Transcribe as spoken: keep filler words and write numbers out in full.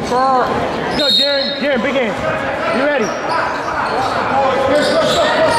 Let's go, Jaren. Jaren, big hands. You ready?